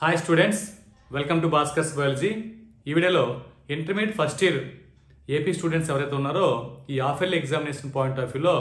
Hi students, welcome to Bhaskar's biology. ఈ వీడియోలో intermediate first year AP students ఎవరైతే ఉన్నారో ఈ half yearly examination point of వ్యూలో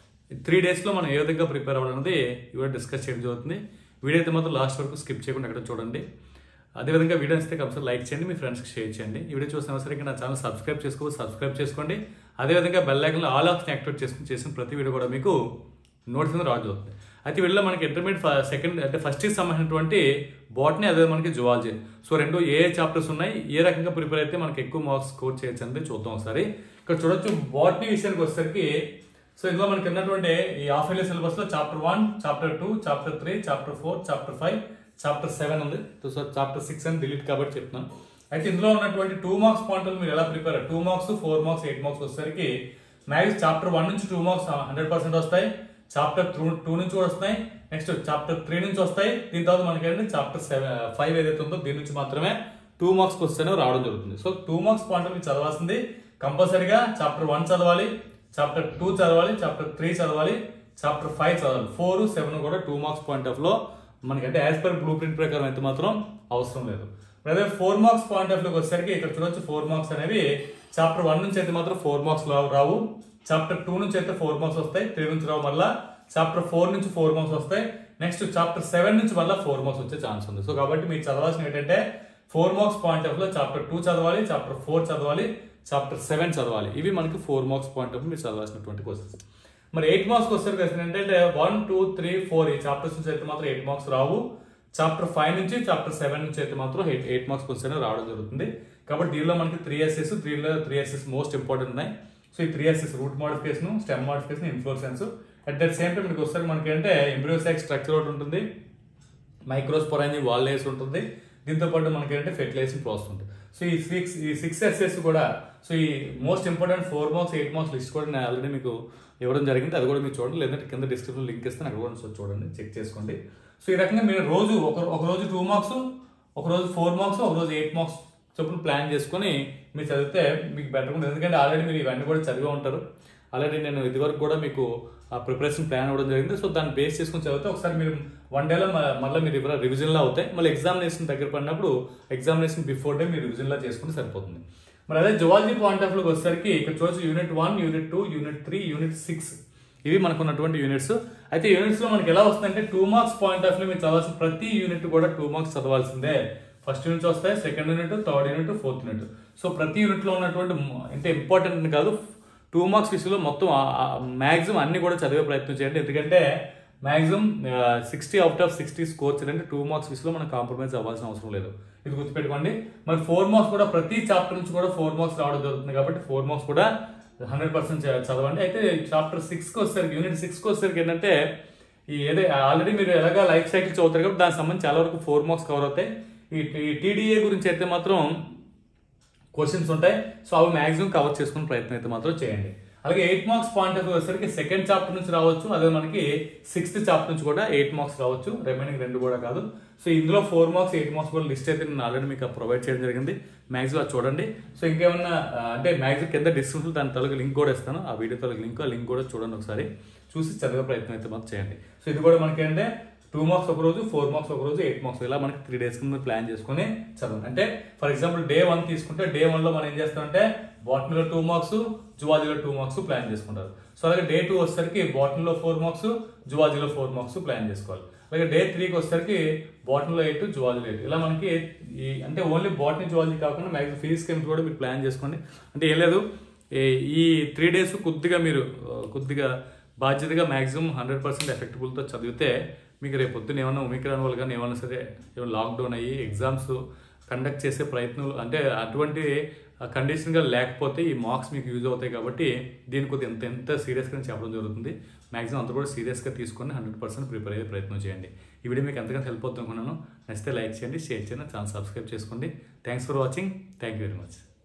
3 డేస్లో మనం ఏ విధంగా ప్రిపేర్ అవ్వాలన్నది ఇవాళ డిస్కస్ చేయడం జరుగుతుంది. వీడియో అయితే మాత్రం లాస్ట్ వరకు స్కిప్ చేయకుండా ఎక్కడ చూడండి. అదేవిధంగా వీడియో ఇస్తే కంపల్సరీ లైక్ చేయండి, మీ ఫ్రెండ్స్కి షేర్ చేయండి. ఈ వీడియో చూసిన సరే నా ఛానల్ సబ్స్క్రైబ్ చేసుకోండి. అదేవిధంగా బెల్ ఐకాన్లో ఆల్ ఆప్షన్ యాక్టివేట్ చేసిన ప్రతి వీడియో కూడా మీకు నోటిఫికేషన్ రాజు అవుతుంది. అయితే వీళ్ళలో మనకి ఇంటర్మీడియట్ ఫస్ట్ ఇయర్ సంబంధించినటువంటి బాటనీ, అదే మనకి జువాలజీ. సో రెండు ఏ చాప్టర్స్ ఉన్నాయి, ఏ రకంగా ప్రిపేర్ అయితే మనకి ఎక్కువ మార్క్స్ స్కోర్ చేయొచ్చు అనేది చూద్దాం ఒకసారి. ఇక్కడ చూడొచ్చు బాటనీ విషయానికి వచ్చేసరికి సో ఇందులో మనకి ఉన్నటువంటి ఈ హాఫ్ ఇయర్లీ సిలబస్ లో chapter 1, chapter 2, chapter 3, chapter 4, chapter 5, chapter 7 ఉంది. సో చాప్టర్ 6 అని డిలీట్ కాబట్టి చెప్తున్నాను. అయితే ఇందులో ఉన్నటువంటి 2 మార్క్స్ పాయింట్లు మీరు ఎలా ప్రిపేర్ 2 మార్క్స్, 4 మార్క్స్, 8 మార్క్స్ వచ్చేసరికి మ్యాక్స్ చాప్టర్ 1 నుంచి 2 మార్క్స్ 100% వస్తాయి. చాప్టర్ 2 నుంచి కూడా వస్తాయి. నెక్స్ట్ చాప్టర్ 3 నుంచి వస్తాయి. దీని తర్వాత మనకి ఏంటంటే చాప్టర్ 5 ఏదైతే ఉందో దీని నుంచి మాత్రమే 2 మార్క్స్ క్వశ్చన్ రావడం జరుగుతుంది. సో 2 మార్క్స్ పాయింట్ మీరు చదవాల్సింది కంపల్సరీగా చాప్టర్ 1 చదవాలి, చాప్టర్ 2 చదవాలి, చాప్టర్ 3 చదవాలి, చాప్టర్ 5 చదవాలి. 4, 7 కూడా 2 మార్క్స్ పాయింట్ ఆఫ్ లో మనకంటే యాజ్ పర్ బ్లూ ప్రింట్ ప్రకారం అయితే మాత్రం అవసరం లేదు. అదే 4 మార్క్స్ పాయింట్ ఆఫ్ లోకి వచ్చేసరికి ఇక్కడ చూడొచ్చు 4 మార్క్స్ అనేవి చాప్టర్ 1 నుంచి అయితే మాత్రం 4 మార్క్స్ రావు. చాప్టర్ 2 నుంచి అయితే 4 మార్క్స్ వస్తాయి, 3 నుంచి రావు. మళ్ళా చాప్టర్ 4 నుంచి 4 మార్క్స్ వస్తాయి. నెక్స్ట్ చాప్టర్ 7 నుంచి మళ్ళీ 4 మార్క్స్ వచ్చే ఛాన్స్ ఉంది. సో కాబట్టి మీరు చదవాల్సిన ఏంటంటే 4 మార్క్స్ పాయింట్ ఆఫ్ లో చాప్టర్ 2 చదవాలి, చాప్టర్ 4 చదవాలి, చాప్టర్ 7 చదవాలి. ఇవి మనకి 4 మార్క్స్ పాయింట్ ఆఫ్ మీరు చదవాల్సినటువంటి క్వశ్చన్స్. మరి 8 మార్క్స్ వచ్చేసరికి ఏంటంటే 1, 2, 3, 4 ఈ చాప్టర్స్ నుంచి అయితే మాత్రం 8 మార్క్స్ రావు. చాప్టర్ 5 నుంచి చాప్టర్ 7 నుంచి అయితే మాత్రం 8 మార్క్స్ క్వశ్చన్ రావడం జరుగుతుంది. కాబట్టి దీనిలో మనకి 3 ఎస్ఎస్ మోస్ట్ ఇంపార్టెంట్ ఉన్నాయి. సో ఈ 3 essays root modification, stem modification, inflorescence. At that same time మనకి వస్తారు మనకి అంటే ఎంబ్రియోసాక్ స్ట్రక్చర్ ఒకటి ఉంటుంది, మైక్రోస్పోరాంజీ వాల్ లేయర్స్ ఉంటుంది. దీంతో పాటు మనకి ఏంటంటే ఫెర్టిలైజేషన్ ప్రాసెస్ ఉంటుంది. సో ఈ 6 ఎస్ఎస్ కూడా సో ఈ most important 4 marks, 8 marks list కూడా నేను ఆల్రెడీ మీకు ఇవ్వడం జరిగింది. అది కూడా మీరు చూడండి, లేదంటే కింద డిస్క్రిప్షన్ లింక్ ఇస్తాను, అక్కడ కూడా చూడండి, చెక్ చేసుకోండి. సో ఈ రకంగా మీరు ఒక రోజు 2 మార్క్స్, ఒక రోజు 4 మార్క్స్, ఒక రోజు 8 మార్క్స్ చొప్పున ప్లాన్ చేసుకొని మీరు చదివితే మీకు బెటర్ ఉంటుంది. ఎందుకంటే ఆల్రెడీ మీరు ఇవన్నీ కూడా చదివే ఉంటారు. ఆల్రెడీ నేను ఇదివరకు కూడా మీకు ప్రిపరేషన్ ప్లాన్ అవ్వడం జరిగింది. సో దాన్ని బేస్ చేసుకుని చదివితే ఒకసారి మీరు 1 డేలో మళ్ళీ మీరు రివిజన్లో అవుతాయి. మళ్ళీ ఎగ్జామినేషన్ దగ్గర పడినప్పుడు ఎగ్జామినేషన్ బిఫోర్ డే మీరు రివిజన్లో చేసుకుంటే సరిపోతుంది. మరి అదే జువాలజీ పాయింట్ ఆఫ్ వ్యూకి వచ్చేసరికి ఇక్కడ చూడొచ్చు యూనిట్ 1, యూనిట్ 2, యూనిట్ 3, యూనిట్ 6 ఇవి మనకు ఉన్నటువంటి యూనిట్స్. అయితే యూనిట్స్ లో మనకి ఎలా వస్తుందంటే 2 మార్క్స్ పాయింట్ ఆఫ్ వ్యూ మీరు చదవాల్సిన ప్రతి యూనిట్ కూడా 2 మార్క్స్ చదవాల్సిందే. ఫస్ట్ యూనిట్ వస్తాయి, second unit, third unit, fourth unit. So ప్రతి యూనిట్ లో ఉన్నటువంటి అంటే ఇంపార్టెంట్ కాదు 2 మార్క్స్ విషయంలో మొత్తం మాక్సిమం అన్ని కూడా చదివే ప్రయత్నం చేయండి. ఎందుకంటే మాక్సిమం 60 అవుట్ ఆఫ్ 60 స్కోర్ చేయాలంటే 2 మార్క్స్ విషయంలో మనం కాంప్రమైజ్ అవ్వాల్సిన అవసరం లేదు. ఇది గుర్తుపెట్టుకోండి. మరి 4 మార్క్స్ కూడా ప్రతి చాప్టర్ నుంచి కూడా 4 మార్క్స్ రావడం జరుగుతుంది. కాబట్టి 4 మార్క్స్ కూడా 100% చదవండి. అయితే చాప్టర్ 6కి వచ్చేసరికి యూనిట్ 6కి వచ్చేసరికి ఏంటంటే ఈ ఆల్రెడీ మీరు ఎలాగా లైఫ్ సైకిల్ చదువుతారు కాబట్టి దానికి సంబంధించి చాలా వరకు 4 మార్క్స్ కవర్ అవుతాయి. ఈ టీడీఏ గురించి అయితే మాత్రం క్వశ్చన్స్ ఉంటాయి. సో అవి మాక్సిమం కవర్ చేసుకునే ప్రయత్నం అయితే మాత్రం చేయండి. అలాగే 8 మార్క్స్ పాయింట్ ఆఫ్ వచ్చేసరికి సెకండ్ చాప్టర్ నుంచి రావచ్చు, అదే మనకి 6th చాప్టర్ నుంచి కూడా 8 మార్క్స్ రావచ్చు, రిమైనింగ్ 2 కూడా కాదు. సో ఇందులో 4 మార్క్స్, 8 మార్క్స్ కూడా లిస్ట్ అయితే నేను ఆల్రెడీ మీకు ప్రొవైడ్ చేయడం జరిగింది. మ్యాక్సిమం అది చూడండి. సో ఇంకేమన్నా అంటే మ్యాక్సిమం కింద డిస్క్రిప్షన్ దాని తలకి లింక్ కూడా ఇస్తాను, ఆ వీడియో తలకి లింక్ కూడా చూడండి, ఒకసారి చూసి చదివే ప్రయత్నం అయితే మాత్రం చేయండి. సో ఇది కూడా మనకి ఏంటంటే 2 మార్క్స్ ఒక రోజు, 4 మార్క్స్ ఒక రోజు, 8 మార్క్స్ ఇలా మనకి 3 డేస్ కింద ప్లాన్ చేసుకుని చదవండి. అంటే ఫర్ ఎగ్జాంపుల్ డే 1 తీసుకుంటే డే 1లో మనం ఏం చేస్తామంటే బాటనీలో 2 మార్క్స్, జువాలజీలో 2 మార్క్స్ ప్లాన్ చేసుకుంటారు. సో అలాగే డే 2 వచ్చేసరికి బాటనీలో 4 మార్క్స్, జువాలజీలో 4 మార్క్స్ ప్లాన్ చేసుకోవాలి. అలాగే డే 3కి వచ్చేసరికి బాటనీలో 8, జువాలజీలో 8 ఇలా మనకి అంటే ఓన్లీ బాటనీ, జువాలజీ కాకుండా మ్యాక్సిమం ఫిజిక్స్, కెమిస్ట్రీ కూడా మీరు ప్లాన్ చేసుకోండి. అంటే ఏం లేదు, ఈ 3 డేస్ కొద్దిగా బాధ్యతగా మ్యాక్సిమం 100% ఎఫెక్టబుల్తో చదివితే మీకు రేపు పొద్దున్న ఏమన్నా ఒమిక్రాన్ వల్ల కానీ ఏమన్నా సరే ఏమైనా లాక్డౌన్ అయ్యి ఎగ్జామ్స్ కండక్ట్ చేసే ప్రయత్నాలు అంటే అటువంటి కండిషన్గా లేకపోతే ఈ మార్క్స్ మీకు యూజ్ అవుతాయి. కాబట్టి దీని కొద్దిగా ఎంత సీరియస్గా చెప్పడం జరుగుతుంది. మ్యాక్సిమం అంతా కూడా సీరియస్గా తీసుకొని 100% ప్రిపేర్ అయ్యే ప్రయత్నం చేయండి. ఈ వీడియో మీకు ఎంతగానో హెల్ప్ అవుతుంది అనుకున్నాను. నచ్చితే లైక్ చేయండి, షేర్ చేయండి, ఛానల్ సబ్స్క్రైబ్ చేసుకోండి. Thanks for watching. Thank you very much.